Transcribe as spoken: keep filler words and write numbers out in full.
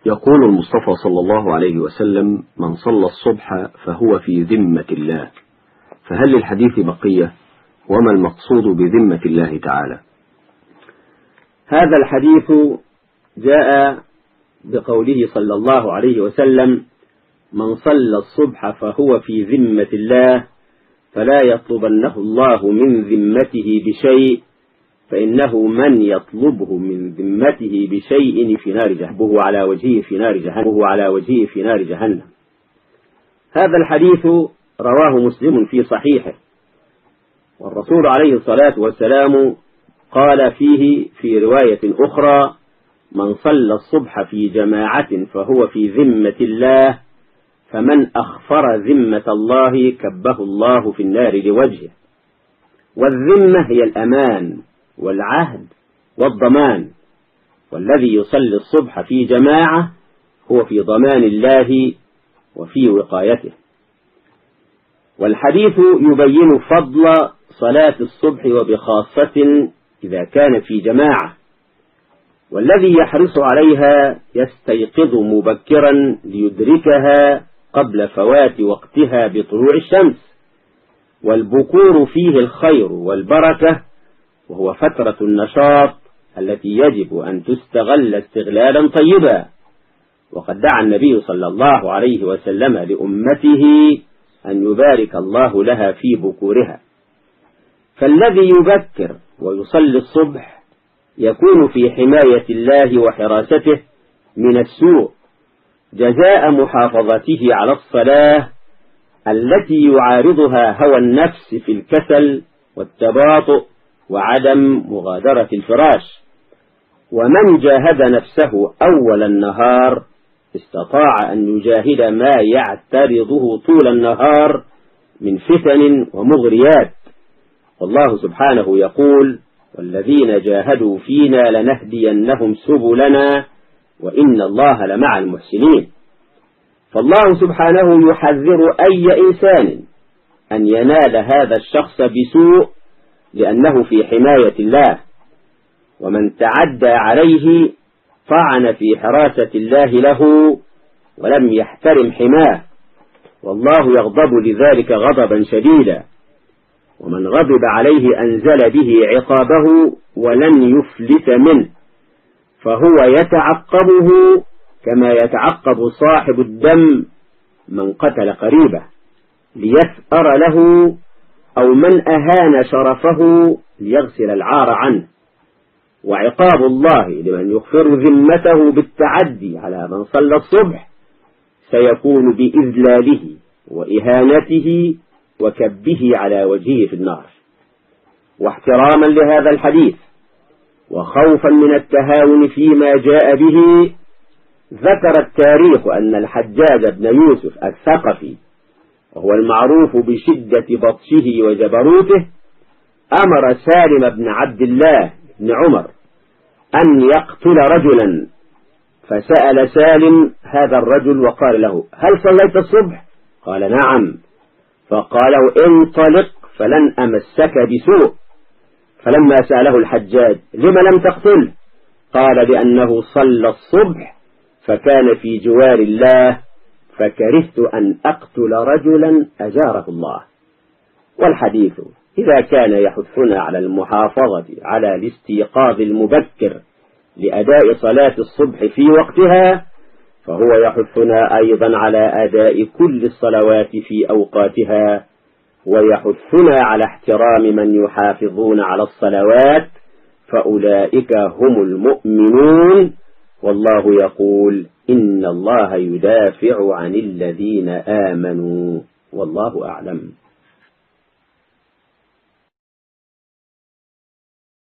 يقول المصطفى صلى الله عليه وسلم: من صلى الصبح فهو في ذمة الله. فهل للحديث بقية؟ وما المقصود بذمة الله تعالى؟ هذا الحديث جاء بقوله صلى الله عليه وسلم: من صلى الصبح فهو في ذمة الله فلا يطلبنه الله من ذمته بشيء، فإنه من يطلبه من ذمته بشيء في نار جهنم على وجهه في نار جهنم على وجهه في نار جهنم. هذا الحديث رواه مسلم في صحيحه، والرسول عليه الصلاة والسلام قال فيه في رواية أخرى: من صلى الصبح في جماعة فهو في ذمة الله، فمن أخفر ذمة الله كبه الله في النار لوجهه. والذمة هي الأمان والعهد والضمان، والذي يصلي الصبح في جماعة هو في ضمان الله وفي وقايته. والحديث يبين فضل صلاة الصبح وبخاصة إذا كان في جماعة، والذي يحرص عليها يستيقظ مبكرا ليدركها قبل فوات وقتها بطلوع الشمس. والبكور فيه الخير والبركة، وهو فترة النشاط التي يجب أن تستغل استغلالا طيبا. وقد دعا النبي صلى الله عليه وسلم لأمته أن يبارك الله لها في بكورها. فالذي يبكر ويصلي الصبح يكون في حماية الله وحراسته من السوء، جزاء محافظته على الصلاة التي يعارضها هوى النفس في الكسل والتباطؤ وعدم مغادرة الفراش. ومن جاهد نفسه أول النهار استطاع أن يجاهد ما يعترضه طول النهار من فتن ومغريات. والله سبحانه يقول: والذين جاهدوا فينا لنهدينهم سبلنا وإن الله لمع المحسنين. فالله سبحانه يحذر أي إنسان أن ينال هذا الشخص بسوء، لأنه في حماية الله، ومن تعدى عليه طعن في حراسة الله له ولم يحترم حماه، والله يغضب لذلك غضبا شديدا. ومن غضب عليه أنزل به عقابه ولن يفلت منه، فهو يتعقبه كما يتعقب صاحب الدم من قتل قريبه ليثأر له، أو من أهان شرفه ليغسل العار عنه. وعقاب الله لمن يغفر ذمته بالتعدي على من صلى الصبح سيكون بإذلاله وإهانته وكبه على وجهه في النار. واحتراما لهذا الحديث وخوفا من التهاون فيما جاء به، ذكر التاريخ أن الحجاج بن يوسف الثقفي، وهو المعروف بشدة بطشه وجبروته، أمر سالم بن عبد الله بن عمر أن يقتل رجلا. فسأل سالم هذا الرجل وقال له: هل صليت الصبح؟ قال: نعم. فقال: انطلق فلن أمسك بسوء. فلما سأله الحجاج: لم لم تقتله؟ قال: لأنه صلى الصبح فكان في جوار الله، فكرهت أن أقتل رجلا أجاره الله. والحديث إذا كان يحثنا على المحافظة على الاستيقاظ المبكر لأداء صلاة الصبح في وقتها، فهو يحثنا أيضا على أداء كل الصلوات في أوقاتها، ويحثنا على احترام من يحافظون على الصلوات، فأولئك هم المؤمنون. والله يقول: إن الله يدافع عن الذين آمنوا، والله أعلم.